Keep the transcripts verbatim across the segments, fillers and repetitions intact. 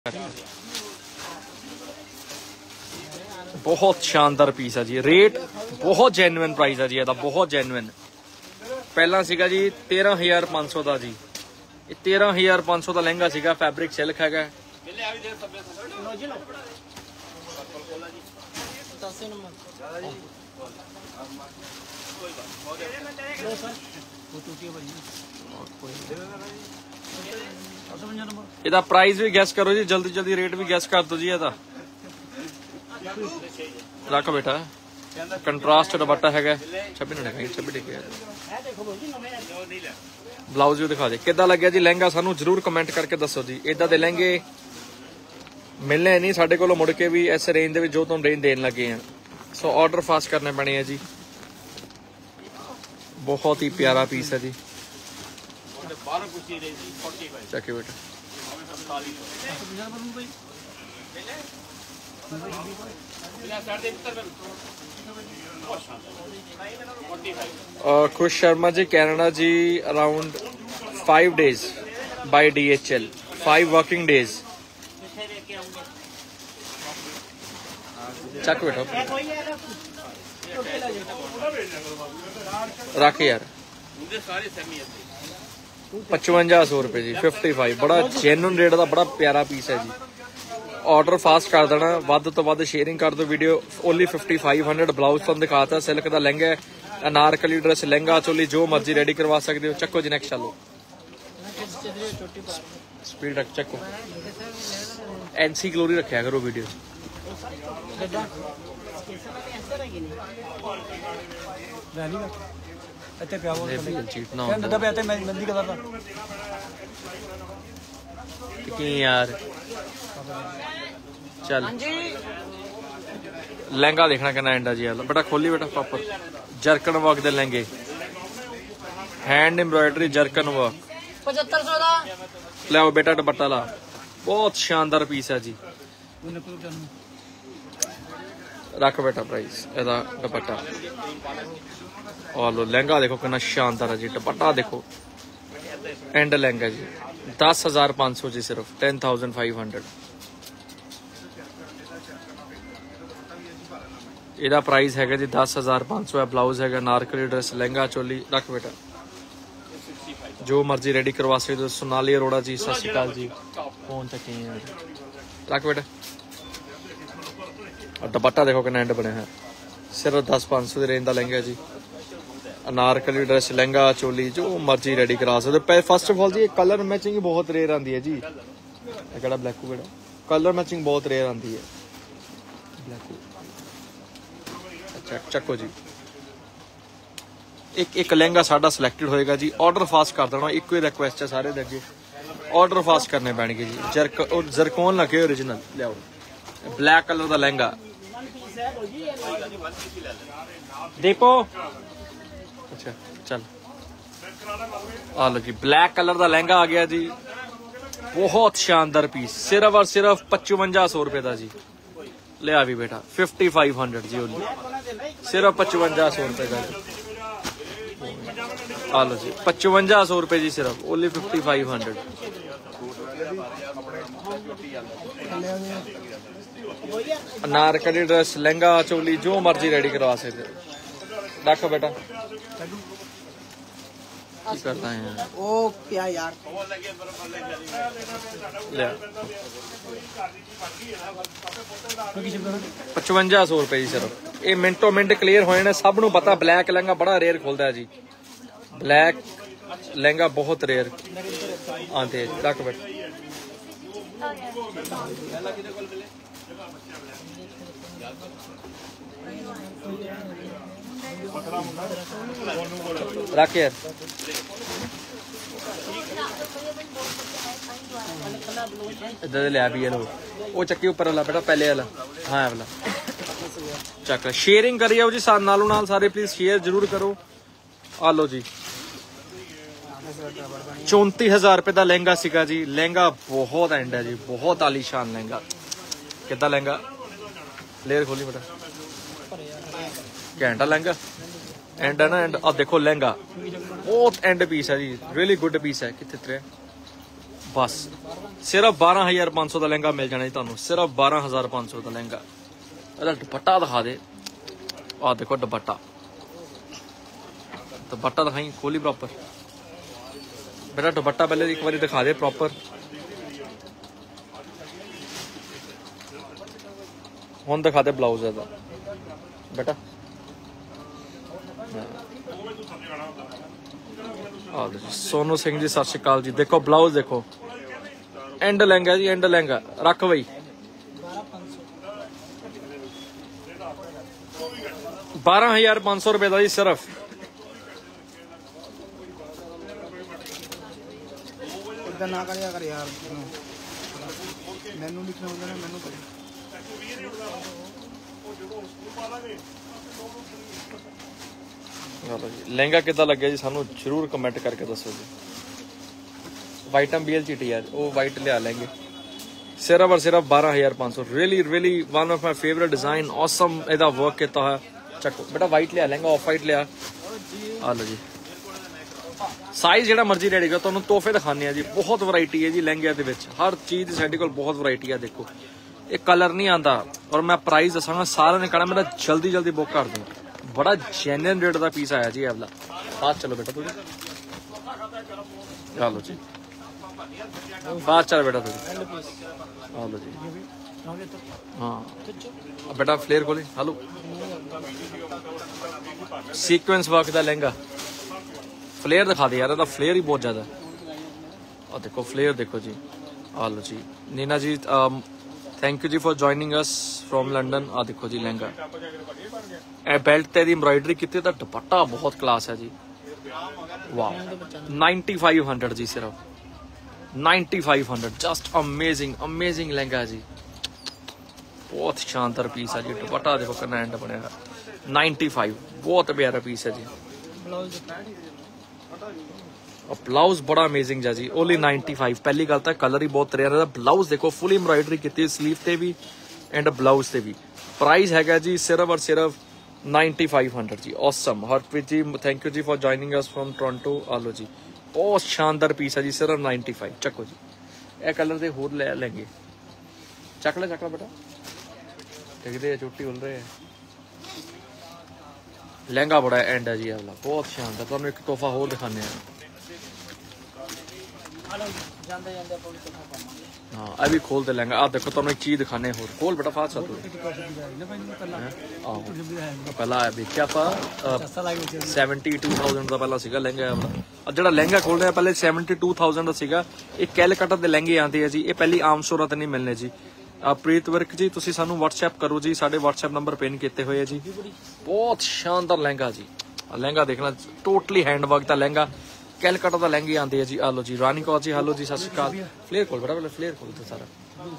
बहुत शानदार पीस है जी। रेट बहुत जेन्युइन प्राइस है जी, ਇਹਦਾ बहुत जेन्युइन। ਪਹਿਲਾਂ ਸੀਗਾ ਜੀ तेरह हज़ार पाँच सौ ਦਾ ਜੀ, ਇਹ तेरह हज़ार पाँच सौ ਦਾ ਲਹਿੰਗਾ ਸੀਗਾ। ਫੈਬਰਿਕ ਸਿਲਕ ਹੈਗਾ। ਇਹਦਾ प्राइस भी गैस करो जी, जल्दी जल्दी रेट भी गैस कर दो जी। ਇਹਦਾ रख बेटा, कंट्रास्ट दुपट्टा है छब्बी छब्बी टिके। ब्लाउज भी दिखा दे किदा लग्या जी लहंगा, सानू जरूर कमेंट करके दसो जी। इदा दे लहंगे मिलने नहीं साडे कोलों मुड़ के भी इस रेंज दे जो तुम रेंज देन लगे हैं। सो ऑर्डर फास्ट करने पैने है जी। बहुत ही प्यारा पीस है जी। चेक बेटा, खुश शर्मा जी कैनेडा जी, around five days by D H L, five working days. चक बेटा रख यार, पचवंजा सौ रुपए जी, फिफ्टी फाइव। बड़ा जेन्युइन रेट का बड़ा प्यारा पीस है जी। ऑर्डर फास्ट कर देना, वध तो वध शेयरिंग कर दो video. Only fifty five hundred. Blouse तुम दिखाता, सिल्क का लहंगा, अनारकली ड्रेस, लहंगा चोली जो मर्जी रेडी करवा सकते हो। चक्को जी नेक्स्ट चलो, स्पीड रख चक्को। एनसी ग्लोरी रखा करो वीडियो। यार चल लहंगा देखना कहना एंडा जी वाला बेटा, खोली बेटा प्रॉपर जरकन वर्क दे लहंगे, हैंड एम्ब्रॉयडरी जरकन वर्क। पचहत्तर सौ का ले बेटा दुपट्टा ला, बहुत शानदार पीस है जी। रख बेटा प्राइस एदा दुपट्टा। और लो लहंगा देखो कितना शानदार है जी। दुपट्टा देखो एंड लहंगा जी, दस हजार पाँच सौ जी, सिर्फ टेन थाउजेंड फाइव हंड्रेड। ਇਹਦਾ प्राइस है जी दस हजार पाँच सौ है। ब्लाउज है नारकली ड्रेस, लहंगा चोली। रख बेटा जो मर्जी रेडी करवा सकते हो। सोनाली अरोड़ा जी सत श्री अकाल जी, फोन चके रख बेटा। और दुपट्टा देखो कितना एंड बने हैं, सिर्फ दस पाँच सौ की रेंज का लहंगा जी। अनारकली ड्रेस, लहंगा चोली जो मर्जी रेडी करा सकते। फर्स्ट ऑफ ऑल जी कलर मैचिंग बहुत रेयर आती है जी। केड़ा ब्लैकू बेटा, कलर मैचिंग बहुत रेयर आती है ब्लैकू। चक्को जी एक एक लहंगा साडा सिलेक्टेड होएगा जी। ऑर्डर फास्ट कर देना, एक ही रिक्वेस्ट है सारे दे अगे, ऑर्डर फास्ट करने पैणगे जी। जरक और जरकोन लगे ओरिजिनल लियाओ, ब्लैक कलर का लहंगा। दीपो अच्छा चल आ लो जी, ब्लैक कलर का लहंगा आ गया जी। बहुत शानदार पीस, सिर्फ और सिर्फ पचवंजा सौ रुपए का जी। ले आ भी बेटा फिफ्टी फाइव हंड्रेड जी, ओनली सिर्फ पचवंजा सौ रुपए का। आ लो जी पचवंजा सौ रुपए जी, सिर्फ only fifty five hundred. Anarkali dress, lehenga choli जो मर्जी रेडी करवा सकते। देखो बेटा करता है ओ क्या यार, पचवंजा सौ रुपए जी सिर्फ। ये मिनटो मिनट क्लीयर हो जाने, सब नूं पता। ब्लैक लहंगा बड़ा रेयर खुलता है जी, ब्लैक लहंगा बहुत रेयर आते हैं। रख बेटा रख यार, इधर लिया भी लो वो चक्की ऊपर वाला बेटा, पहले वाला हाँ वाला चक। शेयरिंग करिए जी साथ नालों नाल सारे, प्लीज शेयर जरूर करो। आ लो जी चौंती हजार रुपए का लहंगा सीगा जी। लहंगा बहुत एंड है जी, बहुत आलीशान लहंगा। कितना लहंगा लेयर खोली बेटा, घंटा लहंगा एंड है ना। एंड अब देखो लहंगा बहुत एंड पीस है जी, रियली गुड पीस है। कितने बस सिर्फ बारह हज़ार पाँच सौ का लहंगा मिल जाना जी तुहानू, सिर्फ बारह हज़ार पाँच सौ का लहंगा। ਇਹਦਾ दुपट्टा दिखा दे, आ देखो दुपट्टा, दुपट्टा दिखाई खोली प्रॉपर बेटा, दुपट्टा पहले एक बार दिखा दे प्रॉपर। हुण दिखा दे ब्लाउज ਇਹਦਾ बेटा। सोनू सिंह जी सत श्री अकाल जी। देखो ब्लाउज देखो, एंड लहंगा जी, एंड लहंगा रख बई बारह हजार पांच सौ रुपए का जी सिर्फ। ना कर यार यार मैनू लिखना होगा ना, मैनू कर लहंगा कितना लगे जी सानू जरूर कमेंट करके दसो जी। वाइटम बी एल चीटी है वो वाइट लिया लेंगे सिर्फ और सिर्फ बारह हजार पाँच सौ। Really really one of my favourite design, awesome एदा वर्क किया है। चको बेटा वाइट लिया लहंगा, ऑफ वाइट लिया। आ लो जी साइज जो मर्जी रेडी करो, तुहानू तोहफे दिखाने जी। बहुत वरायटी है जी लहंगे दे विच, हर चीज की साडे कोल बहुत वरायटी है। देखो ये कलर नहीं आता, और मैं प्राइस दसांगा सारे ने कहना मेरा जल्दी जल्दी बुक कर दूँ। बड़ा जेन्युइन रेट का पीस आया जी अगला। बात चलो बेटा थोड़ी, चलो जी बात चलो बेटा थोड़ी, चलो जी। हाँ बेटा फ्लेयर खोले। हेलो सीक्वेंस वर्क का लहंगा, फ्लेयर दिखा दे यार, फ्लेयर ही बहुत ज्यादा। और देखो फ्लेयर देखो जी। आलो जी नीना जी थैंक यू जी for joining us from London. आ देखो जी लहंगा, ए बेल्ट ते दी एम्ब्रॉयडरी की, दुपट्टा बहुत क्लास है जी। वाह नाइनटी फाइव हंड्रेड जी, सिर्फ ninety five hundred. Just amazing amazing lehenga जी, बहुत शानदार पीस है जी। दुपट्टा देखो कितना एंड बनया, नाइनटी फाइव बहुत प्यारा पीस है जी। और ब्लाउज बड़ा अमेजिंग है जी, ओनली नाइनटी फाइव। पहली गल तो कलर ही बहुत तरिया। ब्लाउज देखो फुल एम्ब्रॉयडरी की, स्लीव ते भी एंड ब्लाउज से भी। प्राइस है जी सिर्फ और सिर्फ नाइनटी फाइव हंड्रेड जी। Awesome Harpreet ji thank you जी for joining us from Toronto. Hello जी बहुत शानदार पीस है जी, सिर्फ नाइनटी फाइव। चको जी ए कलर के होर ले लेंगे, चक ले चक ले बेटा, देखते चोटी उल रहे हैं। लहंगा बड़ा एंड है जी अगला, बहुत शानदार। तुहानू एक तोहफा होर दिखाने हैं। हाँ अभी खोल दे लहंगा। आ देखो तुहानू एक चीज दिखाने होर, खोल बेटा फास्ट सा। पहला देखिया था सैवनटी टू थाउजेंड का पहला सीगा लहंगा वाला। जो लहंगा खोल रहे पहले सैवनटी टू थाउजेंड का सीगा। ये कैलकटा के लहंगे आते हैं जी, ये पहली आम शोरा तो नहीं मिलने जी। प्रीत वर्क जी तुसी सानू व्हाट्सएप करो जी, साडे व्हाट्सएप नंबर पिन किए हुए जी। बहुत शानदार लहंगा जी, लहंगा देखना टोटली हैंडवर्क का लहंगा, कैलकटा का लहंगे आते हैं जी। आलो जी रानी कौर जी हेलो जी सत श्री अकाल। फ्लेयर खोल बेटा, फ्लेयर खोल तो सारा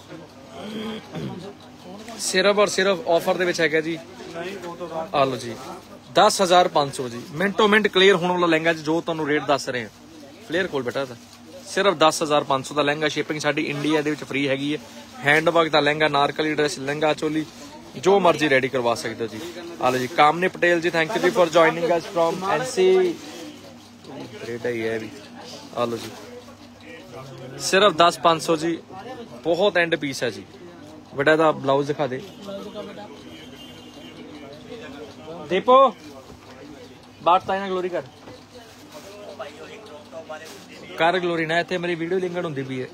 सिर्फ और सिर्फ ऑफर दे विच है जी। आलो जी दस हजार पाँच सौ जी, मिनटो मिनट क्लीयर होने वाला लहंगा जी, जो तुहानू रेट दस रहे हैं। फ्लेयर खोल बेटा, सिर्फ दस हजार पाँच सौ का लहंगा। शिपिंग साडी इंडिया दे विच फ्री हैगी है। हैंडवर्क का लहंगा, नारकली ड्रेस, लहंगा चोली जो मर्जी रेडी करवा सकते हो जी। आलो जी कामनी पटेल जी थैंक यू जी for joining us from NC रेड ही है भी। आलो जी सिर्फ दस पाँच सौ जी, बहुत एंड पीस है जी। बेटा दा ब्लाउज दिखा दे दीपो, बात ताई ना ग्लोरी कर कर ग्लोरी ना, इतने मेरी वीडियो लिंकड होंगी भी है।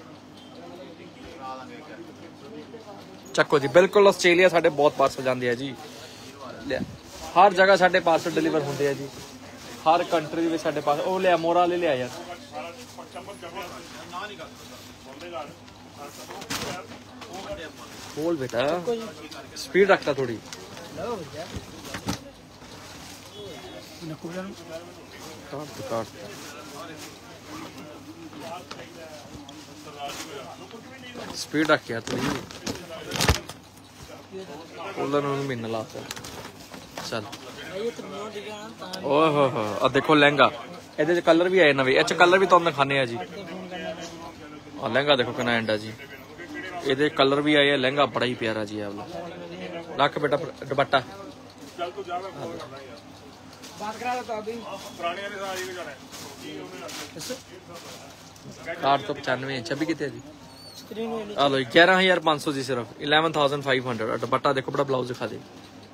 चको जी बिल्कुल आस्ट्रेलिया साढ़े बहुत पार्सल जाते हैं जी, हर जगह साढ़े पार्सल डिलीवर होंगे है जी, हर कंट्री में साढ़े पास। ओ लिया मोरा ले लिया यार, बोल बेटा स्पीड रखता थोड़ी। काट काट स्पीड रख यार थोड़ी, महीना लाता चल। ओह हो हो देखो लहंगा, ये कलर भी आए नवे, अच्छा कलर भी तुम दिखाने जी। और लहंगा देखो कितना एंड है जी, ये कलर भी आए, लहंगा बड़ा ही प्यारा जी है वाला। रख बेटा दुपट्टा, आठ सौ पचानवे छब्बी कितने जी। आ लो ग्यारह हजार पाँच सौ जी सिर्फ eleven thousand five hundred. Dupatta देखो बड़ा, ब्लाउज दिखा दे।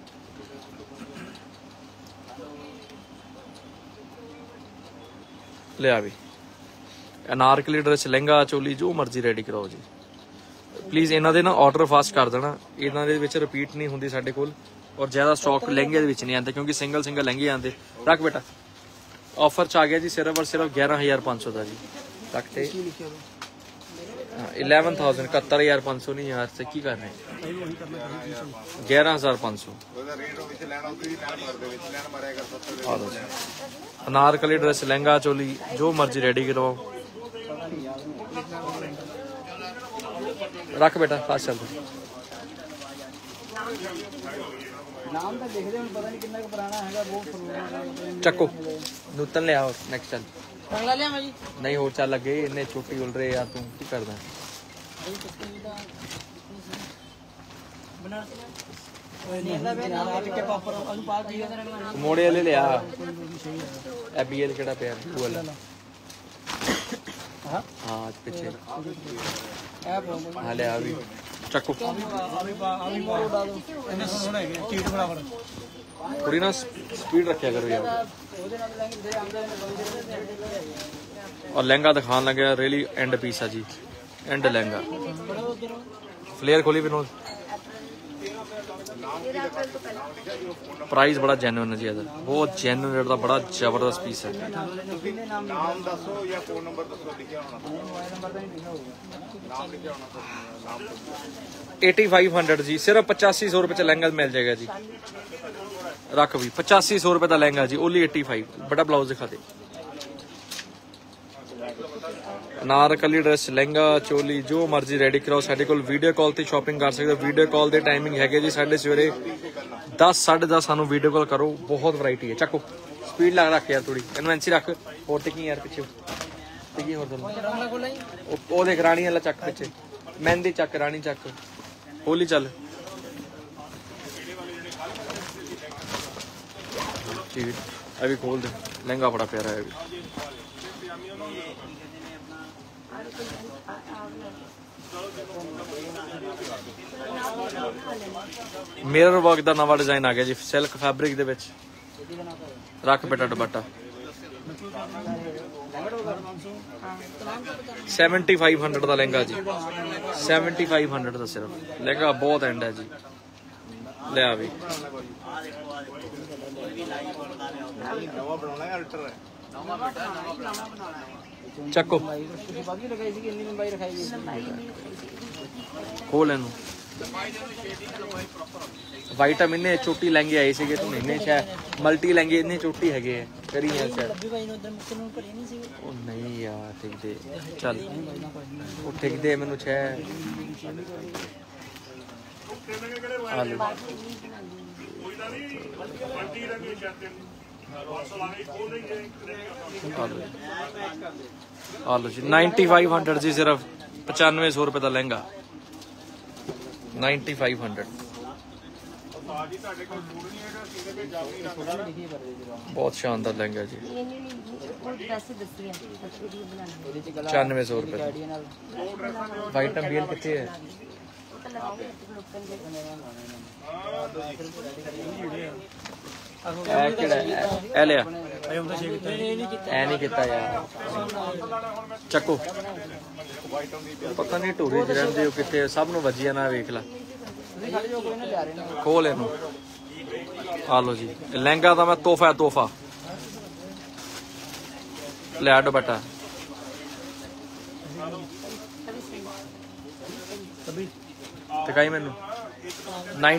लिया भी अनारकली ड्रेस, लहंगा चोली जो मर्जी रेडी कराओ जी। प्लीज़ इन्हों के ना ऑर्डर फास्ट कर देना, इन्हों के रिपीट नहीं होंगी साढ़े कोल, और ज़्यादा स्टॉक लहंगे नहीं आते क्योंकि सिंगल सिंगल लहंगे आते। रख बेटा, ऑफर च आ गया जी सिर्फ और सिर्फ ग्यारह हज़ार पाँच सौ का जी। रखते इलेवन थाउजेंड इकहत्तर हज़ार पाँच सौ नहीं यार से की कर रहे हैं, ग्यारह हज़ार पाँच सौ। अनारकली ड्रेस, लहंगा चोली जो मर्जी रेडी करवाओ। रख बेटा फास्ट चल। नाम तो देखते हैं, पता नहीं कितना पुराना है वो। चक्को नूतन ले आओ, नेक्स्ट चल। अगला लिया मैं जी नहीं हो चल लगे इन्ने छोटी उल रहे यार, तू की करदा मोड़े वाले लिया ए बी एल केड़ा पिया तू वाला। हां आज पीछे हां ले आ भी चक्को थोड़ी ना स्पीड रखा करो यार। और लहंगा दिखाने लगे रियली एंड पीस है जी, एंड लहंगा। फ्लेयर खोली विनोद, प्राइस बड़ा जेन्युइन है जी, इधर बहुत जेन्युइन रेट का बड़ा जबरदस्त पीस है। एटी फाइव हंड्रेड जी सिर्फ पचासी सौ रुपये च लहंगा मिल जाएगा जी। रख भी पचासी सौ रुपये का लहंगा जी, ओनली एटी फाइव। बड़ा ब्लाउज दिखा दे। अनारकली ड्रेस, लहंगा चोली जो मर्जी रेडी कराओ। साढ़े कोल वीडियो कॉल ते शॉपिंग कर सकते हो। वीडियो कॉल की टाइमिंग है जी साढ़े सवेरे दस साढ़े दस सानू वीडियो कॉल करो, बहुत वैरायटी है। चको स्पीड लग रख यार थोड़ी, इनवेंसी रख। और टिकी यार पिछे टिकी और ओ देख रानी वाला चक पिछे, मेहंदी चक, रानी चक, होली चल। ठीक है अभी खोल दे, लहंगा बड़ा प्यारा है अभी। मिरर वर्क का नवा डिजाइन आ गया जी, सिल्क फैब्रिक दे विच। रख बेटा दुपट्टा सैवनटी फाइव हंड्रेड का लहंगा जी, सैवनटी फाइव हंड्रेड का सिर्फ लहंगा, बहुत एंड है जी। लिया भी चक्को खोल इनू। वाइटम इन्ने छोटी लहंगे आए थे तुम इन्ने शायद मल्टी लहंगे इन्ने छोटी है करी है नहीं यार ठीक दे चल वो ठीक दे मैनू छह आलो जी नाइनटी फाइव हंड्रेड जी सिर्फ पचानवे सौ रुपए का लहंगा नाइनटी फाइव हंड्रेड बहुत शानदार लहंगा जी पचानवे सौ रुपए वाइटम बीएल कितने है चक्को पता नहीं टूरी च रहिंदे हो कित्थे सब नूं वजिया ना वेख ला खोल इनू आ लो जी लहंगा तो मैं तोहफा है तोहफा लिया दुपट्टा दिखाई मैनू नाइन